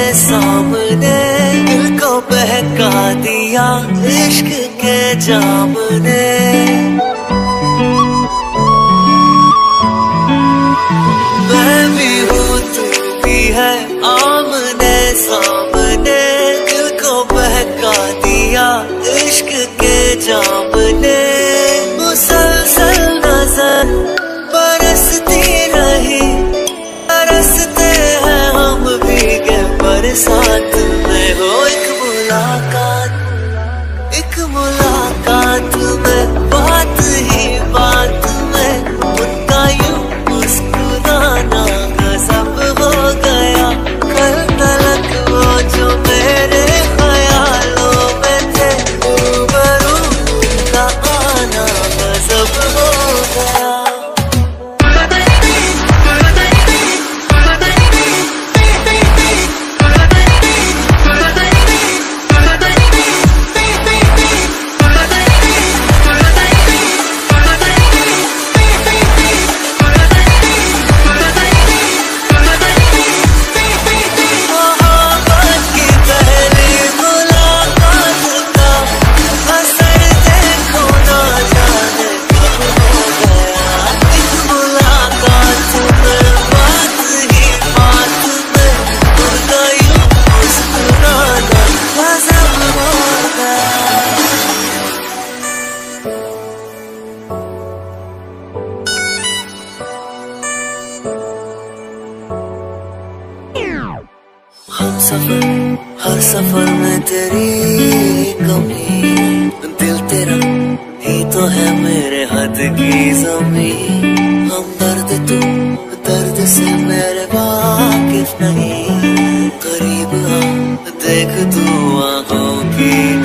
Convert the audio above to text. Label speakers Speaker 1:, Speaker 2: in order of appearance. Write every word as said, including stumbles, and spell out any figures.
Speaker 1: सामने दिल को बहका दिया इश्क के जाम ने। मैं भी हूँ तू भी है आमने सामने दिल को बहका दिया इश्क के जाम ने। मुसलसल नजर बरसती रही बरसते हैं हम भीगे बरसात में। हो एक मुलाकात एक मुलाकात में बात ही बात में उनका यूं मुस्कुराना गजब हो गया। कल तलक वो जो मेरे ख्यालों में थे रूबरू उनका आना गजब हो गया। हम सफर हर सफर में तेरी कमी दिल तेरा ही तो है मेरे हद की ज़मीं। हम दर्द तू दर्द से मेरे वाकिफ नहीं करीब आ देख तू आँखों की